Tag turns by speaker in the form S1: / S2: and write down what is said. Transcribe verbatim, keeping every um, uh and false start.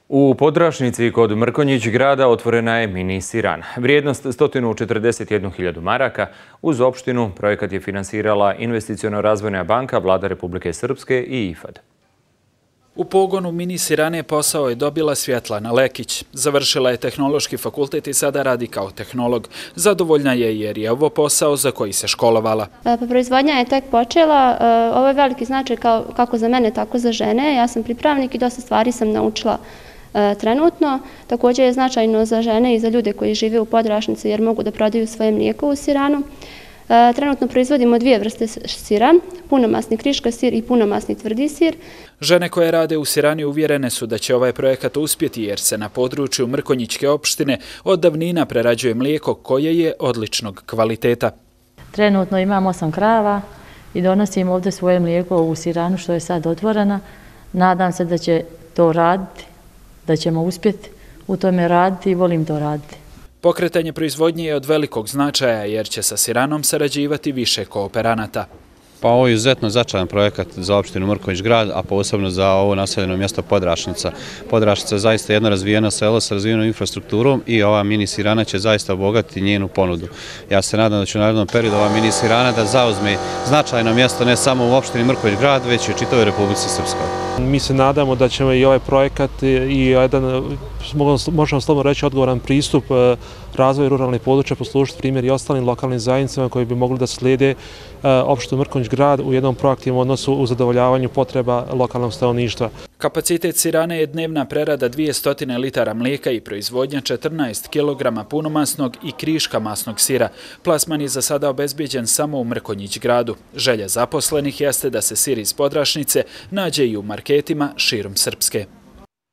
S1: U Podrašnici kod Mrkonjić grada otvorena je mini sirana. Vrijednost sto četrdeset jednu hiljadu maraka. Uz opštinu projekat je finansirala Investiciono-razvojna banka, Vlada Republike Srpske i I F A D.
S2: U pogonu mini sirane posao je dobila Svjetlana Lekić. Završila je tehnološki fakultet i sada radi kao tehnolog. Zadovoljna je jer je ovo posao za koji se školovala.
S3: Pa proizvodnja je tek počela. Ovo je veliki značaj kako za mene, tako za žene. Ja sam pripravnik i dosta stvari sam naučila trenutno. Također je značajno za žene i za ljude koji žive u Podrašnici jer mogu da prodaju svoje mlijeko u siranu. Trenutno proizvodimo dvije vrste sira, punomasni kriška sir i punomasni tvrdi sir.
S2: Žene koje rade u sirani uvjerene su da će ovaj projekat uspjeti jer se na području Mrkonjićke opštine od davnina prerađuje mlijeko koje je odličnog kvaliteta.
S4: Trenutno imam osam krava i donosim ovdje svoje mlijeko u siranu što je sad otvorena. Nadam se da će to raditi, da ćemo uspjeti u tome raditi i volim to raditi.
S2: Pokretanje proizvodnje je od velikog značaja jer će sa siranom sarađivati više kooperanata.
S5: Pa ovo je izuzetno značajan projekat za opštinu Mrkonjić grad, a posebno za ovo naseljeno mjesto Podrašnica. Podrašnica je zaista jedno razvijeno selo sa razvijenom infrastrukturom i ova mini sirana će zaista obogatiti njenu ponudu. Ja se nadam da će u narednom periodu ova mini sirana da zauzme značajno mjesto ne samo u opštini Mrkonjić grad, već i u čitavoj Republici Srpskoj.
S6: Mi se nadamo da ćemo i ovaj projekat i jedan, možemo slobodno reći, odgovoran pristup razvoju ruralnih područja poslužiti primjer i ostalim lokalnim zajednicama koji bi mogli da slijede opštinu Mrkonjić grad u jednom proaktivnom odnosu u zadovoljavanju potreba lokalnog stanovništva.
S2: Kapacitet sirane je dnevna prerada dvjesto litara mlijeka i proizvodnja četrnaest kilograma punomasnog i kriška masnog sira. Plasman je za sada obezbijeđen samo u Mrkonjić gradu. Želja zaposlenih jeste da se sir iz Podrašnice nađe i u marketima širom Srpske.